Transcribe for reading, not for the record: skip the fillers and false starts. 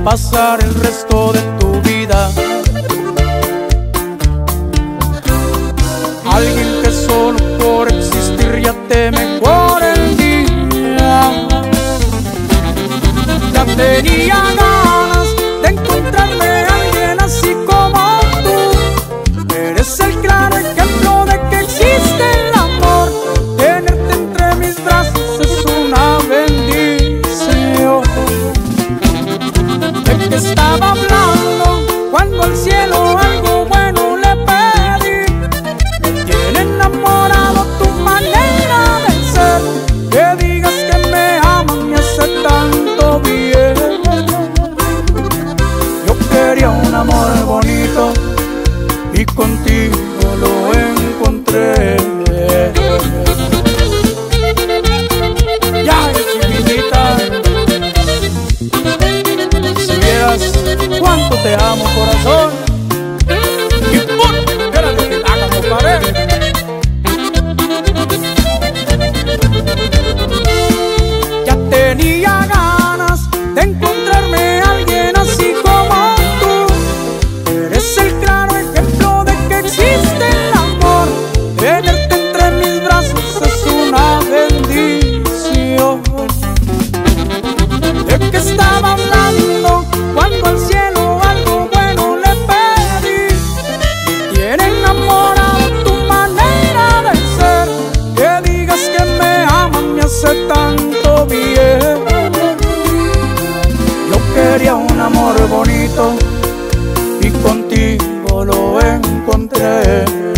pasar el resto de tu vida. Alguien que solo por existir ya te mejora el día. Ya tenía ganas de encontrarme a alguien así como tú. Eres el claro ejemplo de que existe el amor. Tenerte entre mis brazos es una bendición. ¿De qué estaba hablando cuando al cielo algo bueno le pedí? Me tiene enamorado tu manera de ser. Que digas que me amas me hace tanto bien. Yo quería un amor bonito y contigo lo encontré. Ya, chiquitita, si vieras cuánto te amo, corazón. Y ¡pum! Era lo que haga, compadre. Ya tenía ganas de encontrarme a alguien así como tú. Eres el claro ejemplo de que existe el amor. Tenerte entre mis brazos es una bendición. ¿De qué estaba hablando cuando al cielo algo bueno le pedí? Me tiene enamorado tu manera de ser. Que digas que me amas me hace tanto bien. Yo quería un amor bonito y contigo lo encontré.